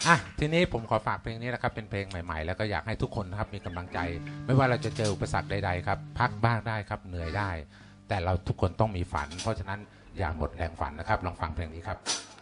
ทีนี้ผมขอฝากเพลงนี้นะครับเป็นเพลงใหม่ๆแล้วก็อยากให้ทุกคนนะครับมีกำลังใจไม่ว่าเราจะเจออุปสรรคใดๆครับพักบ้างได้ครับเหนื่อยได้แต่เราทุกคนต้องมีฝันเพราะฉะนั้นอย่าหมดแรงฝันนะครับลองฟังเพลงนี้ครับ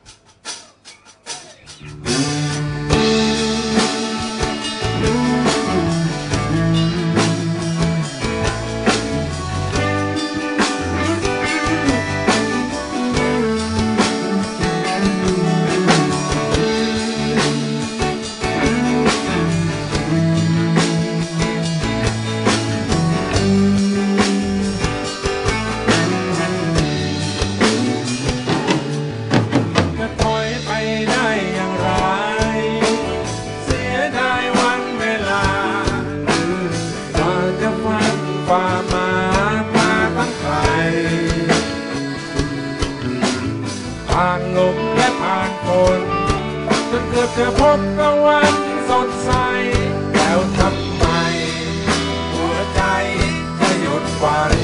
ผ่านลมและผ่านฝนจนเกือบจะพบตะวันสดใสแล้วทำไมหัวใจจะหยุดฝัน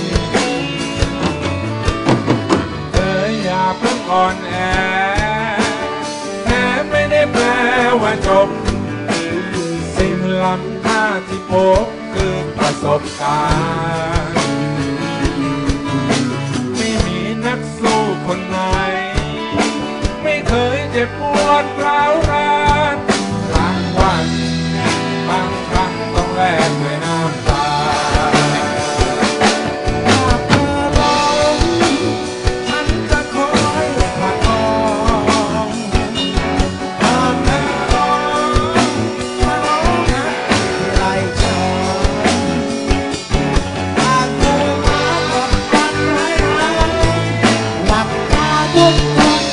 เธออย่าเพิ่งอ่อนแอแม้ไม่ได้แปลว่าจบสิ่งล้ำค่าที่พบคือประสบการณ์ไม่มีนักสู้คนไหนไม่เคยเจ็บปวดร้าวรานบางวันบางครั้งต้องแลกด้วยน้ำตาหากเธอร้องฉันจะคอยประคองหากเธอร้องมาร้องไห้ไร้ชอนหากเธอมาหมดวันไร้หลับตาทุก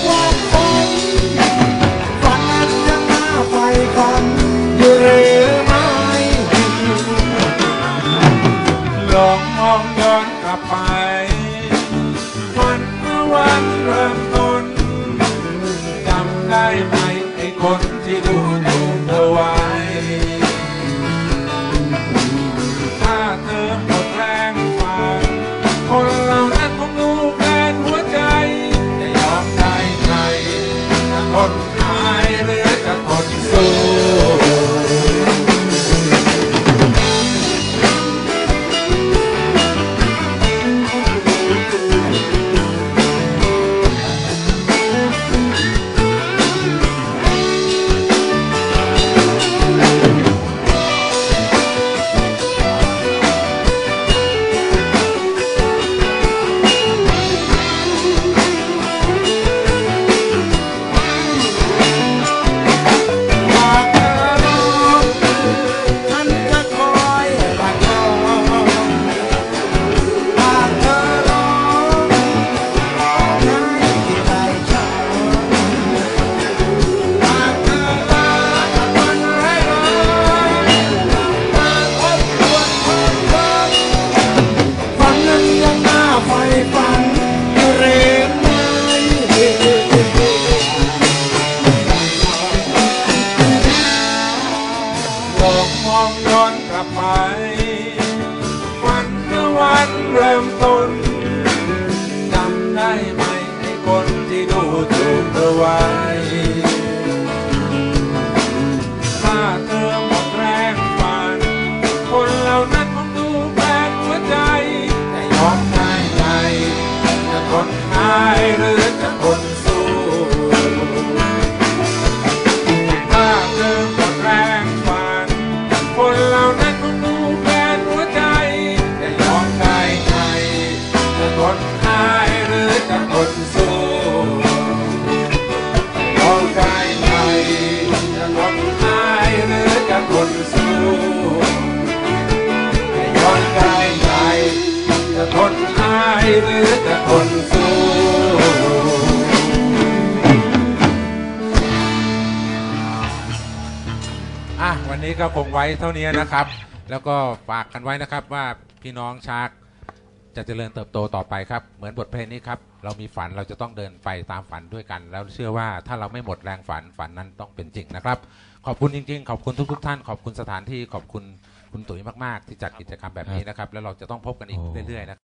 ลองมองย้อนกลับไปวันเมื่อวันเริ่มต้นจำได้ไหมไอ้คนที่ดูถูกเธอไว้ถ้าเธอหมดแรงฟังคนเหล่านั้นคงดูแค่หัวใจจะยอมได้ไงจะทนหายหรือจะทนสู้มองย้อนกลับไปวันเมื่อวันเริ่มต้นจำได้ไหมไอ้คนที่ดูถูกเธอไว้ถ้าเธอหมดแรงฝันคนเหล่านั้นคงดูแปลกหัวใจจะยอมได้ไงจะทนหายหรือจะทนสู้ถ้าเธอหมดแรงคนเหล่านั้นคงดูแค่หัวใจจะยอมได้ไงจะทนหายหรือจะทนสู้ยอมได้ไงจะทนหายหรือจะทนสู้ยอมได้ไงจะทนหายหรือจะทนสู้วันนี้ก็คงไว้เท่านี้นะครับแล้วก็ฝากกันไว้นะครับว่าพี่น้องชาร์กจะเจริญเติบโตต่อไปครับเหมือนบทเพลงนี้ครับเรามีฝันเราจะต้องเดินไปตามฝันด้วยกันแล้วเชื่อว่าถ้าเราไม่หมดแรงฝันนั้นต้องเป็นจริงนะครับขอบคุณจริงๆขอบคุณทุกท่านขอบคุณสถานที่ขอบคุณคุณตุ๋ยมากๆที่จัดกิจกรรมแบบนี้นะครับแล้วเราจะต้องพบกันอีกเรื่อยๆนะครับ